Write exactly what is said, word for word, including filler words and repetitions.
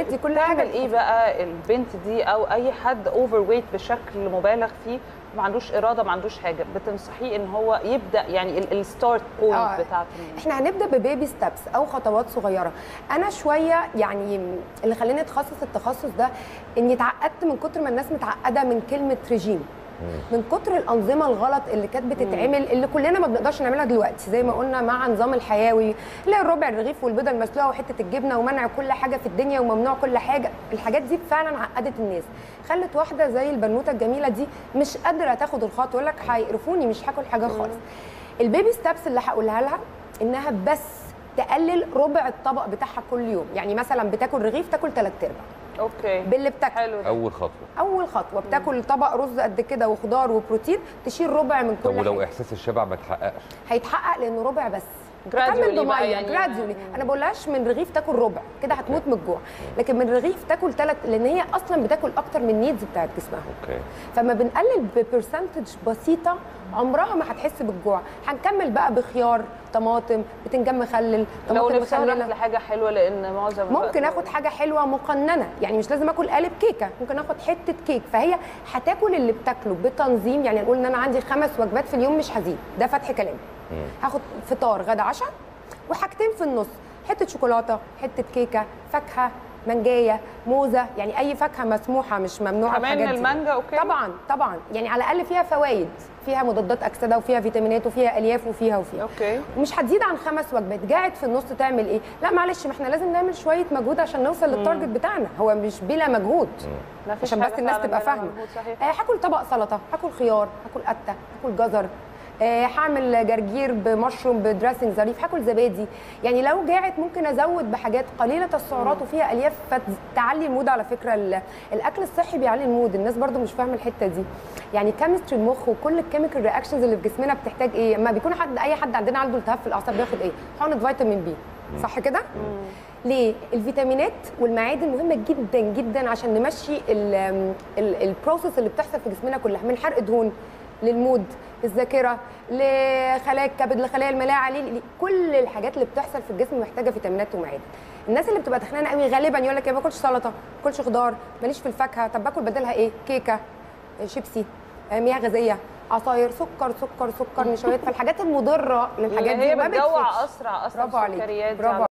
دي كل حاجه. تعمل ايه بقى البنت دي او اي حد اوفر ويت بشكل مبالغ فيه، ما عندوش اراده، ما عندوش حاجه، بتنصحيه ان هو يبدا يعني الستارت بوينت آه. بتاعته؟ احنا هنبدا ببيبي ستابس او خطوات صغيره. انا شويه يعني اللي خلاني اتخصص التخصص ده اني اتعقدت من كتر ما الناس متعقده من كلمه ريجيم، من كتر الانظمه الغلط اللي كانت بتتعمل، اللي كلنا ما بنقدرش نعملها دلوقتي، زي ما قلنا مع نظام الحيوي، اللي هي الربع الرغيف والبيضه المسلوقه وحته الجبنه ومنع كل حاجه في الدنيا وممنوع كل حاجه. الحاجات دي فعلا عقدت الناس، خلت واحده زي البنوته الجميله دي مش قادره تاخد الخطوه، يقول لك هيقرفوني مش هاكل حاجه خالص. البيبي ستابس اللي هقولها لها انها بس تقلل ربع الطبق بتاعها كل يوم، يعني مثلا بتاكل رغيف تاكل ثلاث ارباع. اوكي. باللي بتاكله اول خطوه اول خطوه بتاكل طبق رز قد كده وخضار وبروتين، تشيل ربع من كل طب ولو حاجة. احساس الشبع ما اتحققش؟ هيتحقق لانه ربع بس. جراديولي بقى يعني جراديولي. انا بقولهاش من رغيف تاكل ربع كده هتموت من الجوع، لكن من رغيف تاكل ثلاث، لان هي اصلا بتاكل اكتر من النيدز بتاعت جسمها. اوكي. فما بنقلل ببرسنتج بسيطه عمرها ما هتحس بالجوع. هنكمل بقى بخيار، طماطم، بتنجان مخلل، طماطم لو مخلله. لو لحاجه حلوه، لان معظم ممكن اخد حاجه حلوه مقننه، يعني مش لازم اكل قالب كيكه، ممكن اخد حته كيك. فهي هتاكل اللي بتاكله بتنظيم، يعني نقول ان انا عندي خمس وجبات في اليوم مش هزيد، ده فتح كلام. هاخد فطار غدا عشاء وحاجتين في النص، حته شوكولاته، حته كيكه، فاكهه، منجايه، موزه، يعني اي فاكهه مسموحه مش ممنوعه. كمان المانجا اوكي طبعا طبعا، يعني على الاقل فيها فوائد، فيها مضادات اكسده وفيها فيتامينات وفيها الياف وفيها وفيها اوكي. ومش هتزيد عن خمس وجبات. جاعت في النص تعمل ايه؟ لا معلش، ما احنا لازم نعمل شويه مجهود عشان نوصل للتارجت بتاعنا، هو مش بلا مجهود عشان بس الناس تبقى فاهمه. هاكل آه طبق سلطه، هاكل خيار، هاكل قته، هاكل جزر، هعمل آه جرجير بمشروم بدريسنج ظريف، هاكل زبادي. يعني لو جاعت ممكن ازود بحاجات قليله السعرات وفيها الياف فتعلي المود. على فكره الاكل الصحي بيعلي المود، الناس برضو مش فاهمه الحته دي. يعني كيمستري المخ وكل الكيميكال رياكشنز اللي في جسمنا بتحتاج ايه؟ اما بيكون حد اي حد عندنا عنده التهاب في الاعصاب بياخد ايه؟ حقنه فيتامين بي، صح كده؟ ليه؟ الفيتامينات والمعادن مهمه جدا جدا عشان نمشي البروسيس اللي بتحصل في جسمنا كلها، من حرق دهون للمود، للذاكره، لخلايا الكبد، لخلايا الملاعه، كل الحاجات اللي بتحصل في الجسم محتاجه فيتامينات ومعادن. الناس اللي بتبقى تخنانه قوي غالبا يقول لك ما باكلش سلطه، ما باكلش خضار، ماليش في الفاكهه، طب باكل بدلها ايه؟ كيكه، شيبسي، مياه غازيه، عصاير، سكر سكر سكر، نشويات. فالحاجات المضره للحاجات دي هي بتجوع اسرع اصلا. برافو عليك، برافو.